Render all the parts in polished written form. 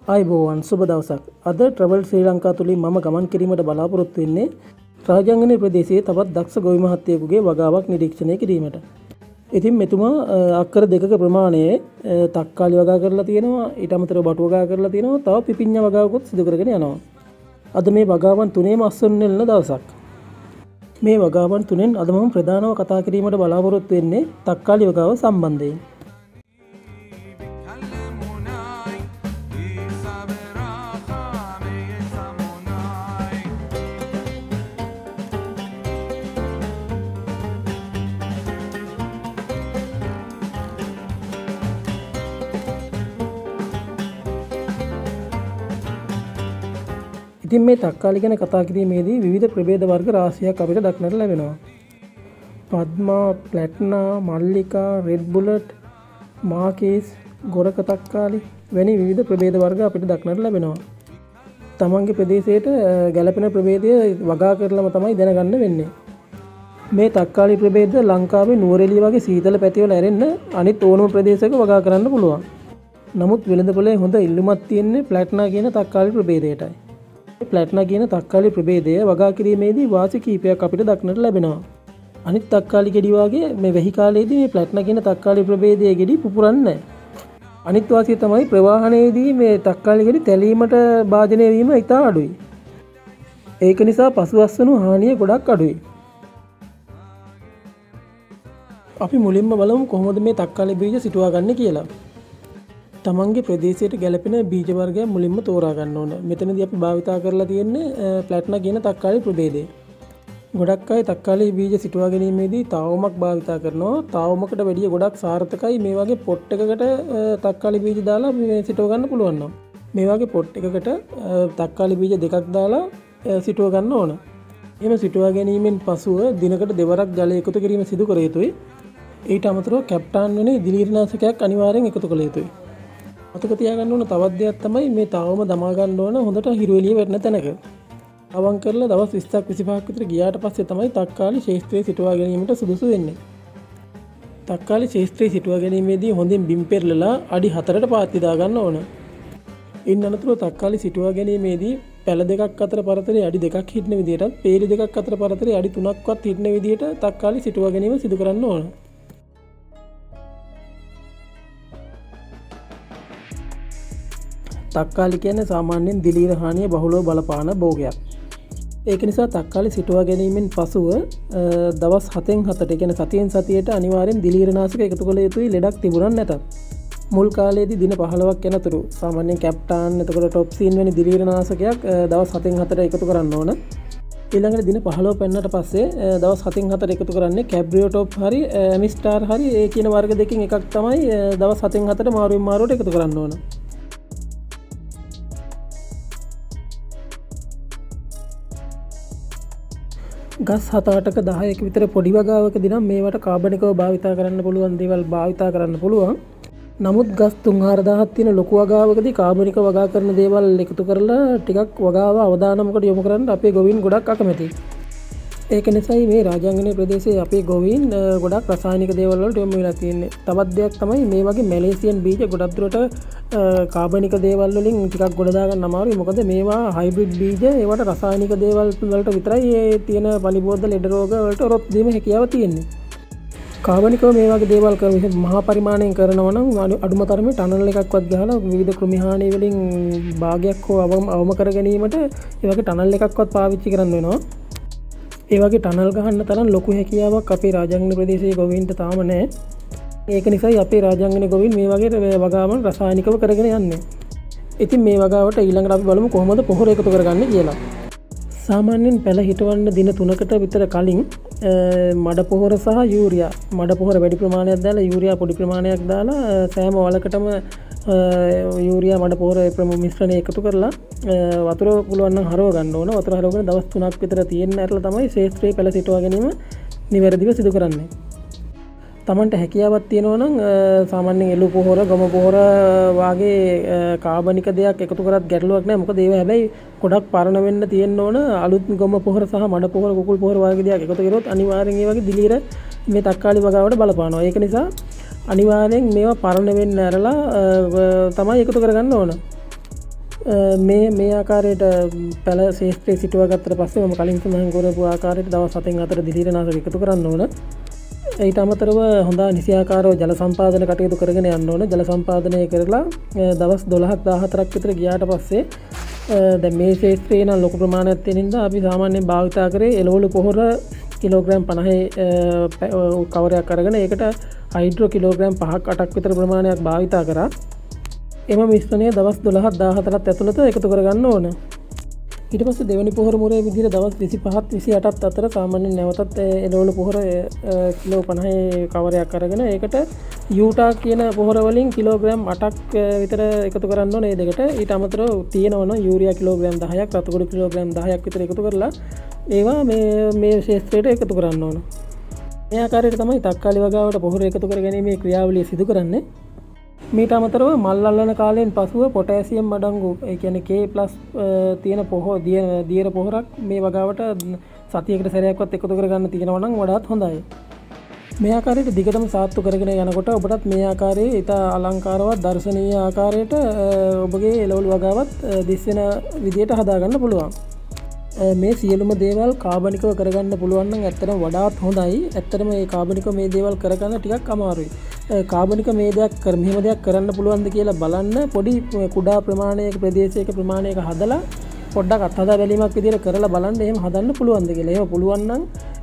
ආයුබෝවන් සුබ දවසක්. අද ට්‍රැවල් ශ්‍රී ලංකා තුලින් මම ගමන් කිරීමට බලාපොරොත්තු වෙන්නේ රාජාංගනයේ ප්‍රදේශයේ තවත් දක්ෂ ගොවි මහත්තයෙකුගේ වගාවක් නිරීක්ෂණය කිරීමට. ඉතින් මෙතුමා අක්කර 2ක ප්‍රමාණයේ තක්කාලි වගා කරලා තියෙනවා, ඊට අමතරව බටු වගා කරලා තියෙනවා, තව පිපිඤ්ඤා වගාවකුත් සිදු කරගෙන යනවා. අද මේ වගාවන් තුනේම අස්වැන්න නෙලන දවසක්. මේ වගාවන් තුනෙන් අද මම ප්‍රධානව කතා කිරීමට බලාපොරොත්තු වෙන්නේ තක්කාලි වගාව සම්බන්ධයෙන්. ඉතින් මේ තක්කාලි ගැන කතා කිරීමේදී විවිධ ප්‍රභේද වර්ග රාශියක් අපිට දක්නට ලැබෙනවා. Padma, platina, Mallika, red bullet, මාකේස්, ගොරක තක්කාලි වැනි විවිධ ප්‍රභේද වර්ග අපිට දක්නට ලැබෙනවා. තමන්ගේ ප්‍රදේශයට ගැළපෙන ප්‍රභේදය වගා කරලම තමයි දැනගන්න වෙන්නේ. මේ තක්කාලි ප්‍රභේද ලංකාවේ නුවරඑළිය වගේ සීතල පැතිවල ඇරෙන්න අනිත් ඕනම ප්‍රදේශයක වගා කරන්න පුළුවන්. නමුත් වෙළඳපොලේ හොඳ ඉල්ලුමක් තියෙන්නේ ප්ලැටිනා කියන තක්කාලි ප්‍රභේදයටයි. ප්ලැටිනා කියන තක්කාලි ප්‍රභේදය වගා කිරීමේදී වාසි කීපයක් අපිට දක්නට ලැබෙනවා. අනිත් තක්කාලි ගෙඩි වගේ මේ වැහි කාලයේදී මේ ප්ලැටිනා කියන තක්කාලි ප්‍රභේදයේ ගෙඩි පුපුරන්නේ නැහැ. අනිත් වාසිය තමයි ප්‍රවාහනයේදී මේ තක්කාලි ගෙඩි තැලීමට භාජනය වීම ඉතා අඩුයි. ඒක නිසා පසුවස්වනු හානිය ගොඩක් අඩුයි. අපි මුලින්ම බලමු කොහොමද මේ තක්කාලි බීජ සිටුවා ගන්න කියලා. තමන්ගේ ප්‍රදේශයට ගැලපෙන බීජ වර්ගයක් මුලින්ම තෝරා ගන්න ඕන. මෙතනදී අපි භාවිතා කරලා තියෙන්නේ ප්ලැටිනා කියන තක්කාලි ප්‍රභේදය. ගොඩක් අය තක්කාලි බීජ සිටුවා ගැනීමේදී තාවමක් භාවිතා කරනවා. තාවමකට වැඩිය ගොඩක් සාර්ථකයි මේ වගේ පොට් එකකට තක්කාලි බීජ දාලා සිටුව ගන්න පුළුවන් නම්. මේ වගේ පොට් එකකට තක්කාලි බීජ දෙකක් දාලා සිටුව ගන්න ඕන. එහෙම සිටුවා ගැනීමෙන් පසුව දිනකට දෙවරක් ජලය එකතු කිරීම සිදු කර යුතුයි. ඊට අමතරව කැප්ටාන් වෙන දිලීරනාශකයක් අනිවාර්යෙන් එකතු කළ යුතුයි. මතක තියාගන්න ඕන තවත් දෙයක් තමයි මේ තාවම දමා ගන්න ඕන හොඳට හිරු එළිය වැටෙන තැනක. අවං කරලා දවස් 20ක් 25ක් විතර ගියාට පස්සේ තමයි තක්කාලි ශේෂ්ත්‍රයේ සිටුවා ගැනීමට සුදුසු වෙන්නේ. තක්කාලි ශේෂ්ත්‍රයේ සිටුවා ගැනීමේදී හොඳින් බිම් පෙරලලා අඩි 4ට පාත් දා ගන්න ඕන. ඉන් අනතුරුව තක්කාලි සිටුවා ගැනීමේදී පැල දෙකක් අතර පරතරය අඩි 2ක් හිටින විදිහටත් පේලි දෙකක් අතර පරතරය අඩි 3ක්වත් හිටින විදිහට තක්කාලි සිටුවා ගැනීම සිදු කරන්න ඕන. තක්කාලි කියන්නේ සාමාන්‍යයෙන් දිලීර හානිය බහුලව බලපාන භෝගයක්. ඒක නිසා තක්කාලි සිටුවා ගැනීමෙන් පසුව දවස් 7න් 7ට කියන්නේ සතියෙන් සතියට අනිවාර්යෙන් දිලීරනාශක එකතු කළ යුතුයි ලෙඩක් තිබුණත් නැතත්. මුල් කාලයේදී දින 15ක් යනතුරු සාමාන්‍යයෙන් කැප්ටාන් එතකොට ටොප්සින් වැනි දිලීරනාශකයක් දවස් 7න් 7ට එකතු කරන්න ඕන. ඊළඟට දින 15 පෙන්නට පස්සේ දවස් 7න් 7ට එකතු කරන්නේ කැබ්‍රියෝ ටොප් හරි ඇමිස්ටාර් හරි ඒ කියන වර්ග දෙකකින් එකක් තමයි දවස් 7න් 7ට මාරුවෙන් මාරුවට එකතු කරන්න ඕන. ගස් 7-8ක 10ක විතර පොඩි වගාවකදී නම් මේවට කාබනිකව භාවිතා කරන්න පුළුවන් දේවල් භාවිතා කරන්න පුළුවන්. නමුත් ගස් 3-4000ක් තියෙන ලොකු වගාවකදී කාබනික වගා කරන දේවල් එකතු කරලා ටිකක් වගාව අවදානමකට යොමු කරන්න අපේ ගොවීන් ගොඩක් අකමැතියි. ඒක නිසායි මේ රාජාංගනයේ ප්‍රදේශයේ අපේ ගොවීන් ගොඩක් රසායනික දේවල් වලට යොමු වෙලා තියෙන්නේ. තවත් දෙයක් තමයි මේ වගේ මැලේසියන් බීජ ගොඩක් දුරට කාබනික දේවල් වලින් ටිකක් ගොඩ දාගන්න අමාරුයි. මොකද මේවා හයිබ්‍රිඩ් බීජ ඒවට රසායනික දේවල් වලට විතරයි තියෙන පලිබෝධ ලෙඩ රෝග වලට රොප් දීම හැකියාව තියෙන්නේ. කාබනිකව මේ වගේ දේවල් කරන මහා පරිමාණයෙන් කරනවා නම් අඩුම තරමේ ටනල් එකක්වත් ගහලා විවිධ කෘමි හානි වලින් භාගයක් හෝ අවම කර ගැනීමට ඒ වගේ ටනල් එකක්වත් පාවිච්චි කරන්න වෙනවා. ඒ වගේ ටනල් ගහන්න තරම් ලොකු හැකියාවක් අපේ රාජාංගන ප්‍රදේශයේ ගොවීන්ට තාම නැහැ. ඒක නිසායි අපේ රාජාංගන ගොවීන් මේ වගේ වගාවන් රසායනිකව කරගෙන යන්නේ. ඉතින් මේ වගාවට ඊළඟට අපි බලමු කොහොමද පොහොර එකතු කරගන්නේ කියලා. සාමාන්‍යයෙන් පැල හිටවන්න දින 3කට විතර කලින් මඩ පොහොර සහ යූරියා මඩ පොහොර වැඩි ප්‍රමාණයක් දාලා යූරියා පොඩි ප්‍රමාණයක් දාලා සෑම වලකටම යූරියා මඩ පොහොර මිශ්‍රණය එකතු කරලා වතුර පුළුවන් නම් හරව ගන්න ඕන. වතුර හරවගෙන දවස් 3ක් විතර තියෙන්න ඇරලා තමයි ශේෂ්ත්‍රයේ පැල සිටුවා ගැනීම නිවැරදිව සිදු කරන්නේ. තමන්ට හැකියාවක් තියෙනවා නම් සාමාන්‍යයෙන් එළු පොහොර ගම පොහොර වාගේ කාබනික දෙයක් එකතු කරත් ගැටලුවක් නැහැ. මොකද ඒවා හැබැයි ගොඩක් පරණ වෙන්න තියෙන්න ඕන. අලුත් ගම පොහොර සහ මඩ පොහොර කුකුල් පොහොර වාගේ දෙයක් එකතු කරොත් අනිවාර්යෙන් ඒ වගේ දිලීර මේ තක්කාලි වගාවට බලපානවා. ඒක නිසා අනිවාර්යෙන් මේවා පරණ වෙන්න ඇරලා තමයි එකතු කරගන්න ඕන. මේ ආකාරයට පැල ශේෂ්ත්‍රයේ සිටුවා ගත්තට පස්සේ මම කලින් සඳහන් කරපු ආකාරයට දවස් 7-4 දිලීරනාශක එකතු කරන්න ඕන. ඊට අමතරව හොඳ නිසියාකාරව ජල සම්පාදන කටයුතු කරගෙන යන්න ඕන. ජල සම්පාදනය කරලා දවස් 12ක් 14ක් විතර ගියාට පස්සේ දැන් මේ ශේෂ්ත්‍රයේ නම් ලොකු ප්‍රමාණයක් තියෙන නිසා අපි සාමාන්‍යයෙන් භාවිතා කරේ එළවලු පොහොර කිලෝග්‍රෑම් 50 කවරයක් අරගෙන ඒකට හයිඩ්‍රෝ කිලෝග්‍රෑම් 5ක් 8ක් විතර ප්‍රමාණයක් භාවිතා කරා. එම මිශ්‍රණය දවස් 12ක් 14ක් ඇතුළත එකතු කරගන්න ඕන. ඊට පස්සේ දෙවැනි පොහොර මුරේ විදිහට දවස් 25ත් 28ත් අතර සාමාන්‍යයෙන් නැවතත් එළවලු පොහොර කිලෝ 50 කවරයක් අරගෙන ඒකට යූටා කියන පොහොර වලින් කිලෝග්‍රෑම් 8ක් විතර එකතු කරන්න ඕන. මේ දෙකට ඊට අමතරව තියෙනවා යූරියා කිලෝග්‍රෑම් 10ක් රතුගොඩ කිලෝග්‍රෑම් 10ක් විතර එකතු කරලා ඒවා මේ ශේෂ්ත්‍රයට එකතු කරන්න ඕන. මේ ආකාරයට තමයි තක්කාලි වගාවට පොහොර එකතු කර ගැනීමේ ක්‍රියාවලිය සිදු කරන්නේ. මීට අමතරව මල් අල්ලන කාලයෙන් පසුව පොටෑසියම් අඩංගු ඒ කියන්නේ K+ තියෙන දියර පොහොරක් මේ වගාවට සතියකට සැරයක්වත් එකතු කරගන්න තියෙනවා නම් වඩාත් හොඳයි. මේ ආකාරයට දිගටම සාත්තු කරගෙන යනකොට ඔබටත් මේ ආකාරයේ ඉතා අලංකාරවත් දර්ශනීය ආකාරයට ඔබගේ එළවලු වගාවත් දිස් වෙන විදියට හදාගන්න පුළුවන්. මේ සියලුම දේවල් කාබනිකව කරගන්න පුළුවන් නම් ඇත්තටම වඩාත් හොඳයි. ඇත්තටම මේ කාබනිකව මේ දේවල් කරගන්න ටිකක් අමාරුයි. කාබනික මේ දෙයක් මෙහෙම දෙයක් කරන්න පුළුවන්ද කියලා බලන්න පොඩි කුඩා ප්‍රමාණයක ප්‍රදේශයක ප්‍රමාණයක හදලා පොඩ්ඩක් අත්හදා බැලීමක් විදිහට කරලා බලන්න එහෙම හදන්න පුළුවන්ද කියලා. එහෙම පුළුවන් නම්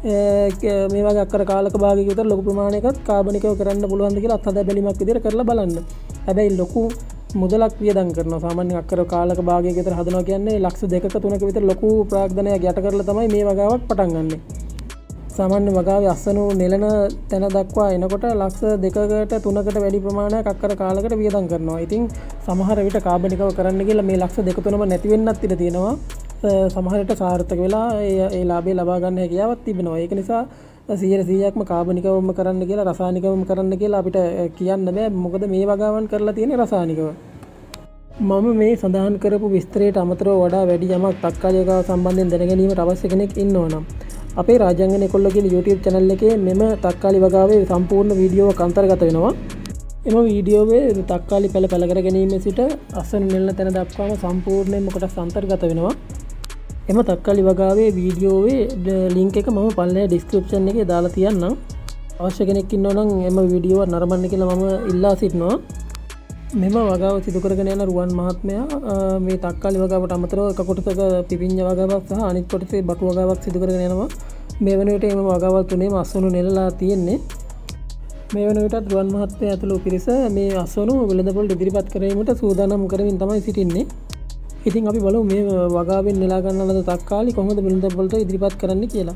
මේ වගේ අක්කර කාලක භාගයක විතර ලොකු ප්‍රමාණයකට කාබනිකව කරන්න පුළුවන්ද කියලා අත්හදා බැලීමක් විදිහට කරලා බලන්න. හැබැයි ලොකු මුදලක් වියදම් කරනවා. සාමාන්‍යයෙන් අක්කර කාලක භාගයක විතර හදනවා කියන්නේ ලක්ෂ 2ක 3ක විතර ලොකු ප්‍රාග්ධනයක් යට කරලා තමයි මේ වගාවක් පටන් ගන්නෙ. සාමාන්‍ය වගාවේ අස්සනු නෙලන තැන දක්වා එනකොට ලක්ෂ 2කට 3කට වැඩි ප්‍රමාණයක් අක්කර කාලයකට වියදම් කරනවා. ඉතින් සමහර විට කාබනිකව කරන්න කියලා මේ ලක්ෂ 2 3ම නැති වෙන්නත් ඉඩ තියෙනවා. සමහර විට සාර්ථක වෙලා ඒ ලාභය ලබා ගන්න හැකියාවක් තිබෙනවා. ඒක නිසා 100%ක්ම කාබනිකවම කරන්න කියලා රසායනිකවම කරන්න කියලා අපිට කියන්න බෑ. මොකද මේ වගාවන් කරලා තියෙන්නේ රසායනිකව. මම මේ සඳහන් කරපු විස්තරයට අමතරව වඩා වැඩි යමක් තක්කාලි වගාව සම්බන්ධයෙන් දැන ගැනීමට අවශ්‍ය කෙනෙක් ඉන්නවා නම් අපේ රාජාංගන කොල්ල කියන YouTube channel එකේ මෙම තක්කාලි වගාවේ සම්පූර්ණ වීඩියෝවක් අන්තර්ගත වෙනවා. එම වීඩියෝවේ තක්කාලි පැල කර ගැනීම සිට අස්සන නෙලන තැන දක්වාම සම්පූර්ණයෙන්ම කොටස් අන්තර්ගත වෙනවා. එම තක්කාලි වගාවේ වීඩියෝවේ ලින්ක් එක මම පල්ලේ ඩිස්ක්‍රිප්ෂන් එකේ දාලා තියන්නම්. අවශ්‍ය කෙනෙක් ඉන්නවා නම් එම වීඩියෝව නරඹන්න කියලා මම ඉල්ලා සිටිනවා. මෙම වගාව සිදු කරගෙන යන රුවන් මහත්මයා මේ තක්කාලි වගාවට අමතරව එක කොටසක පිපිඤ්ඤ වගාවක් සහ අනිත් කොටසේ බටු වගාවක් සිදු කරගෙන යනවා. මේ වෙන විට එම වගාවල් තුනේම අස්වනු නෙලලා තියෙන්නේ. මේ වෙන විටත් රුවන් මහත්මයා ඇතුළු පිරිස මේ අස්වනු වෙළඳපොළට ඉදිරිපත් කිරීමට සූදානම් කරමින් තමයි සිටින්නේ. ඉතින් අපි බලමු මේ වගාවෙන් නෙලා ගන්න ලද තක්කාලි කොහොමද වෙළඳපොළට ඉදිරිපත් කරන්නේ කියලා.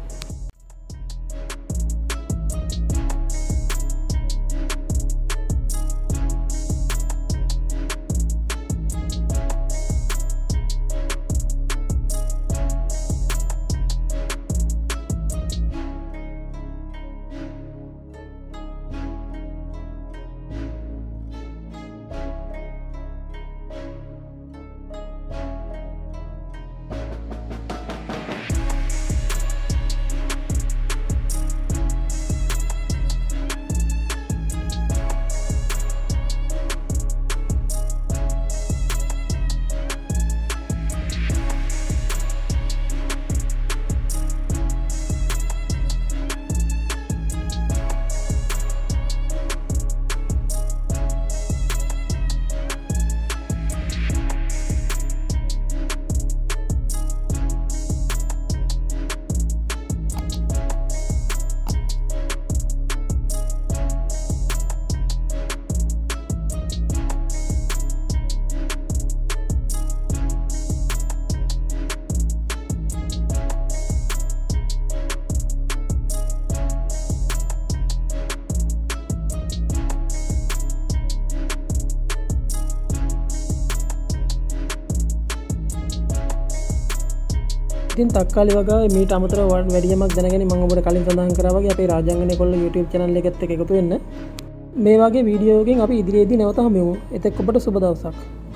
ඉතින් තක්කාලි වගාවේ මීට අමතරව වැඩි යමක් දැනගෙන මම ඔබට කලින් සඳහන් කරා වගේ අපේ රාජාංගනේ කොල්ල YouTube channel එකත් එක්ක එකතු වෙන්න. මේ වගේ වීඩියෝ එකකින් අපි ඉදිරියේදී නැවත හමු වෙමු. එතෙක් ඔබට සුබ දවසක්.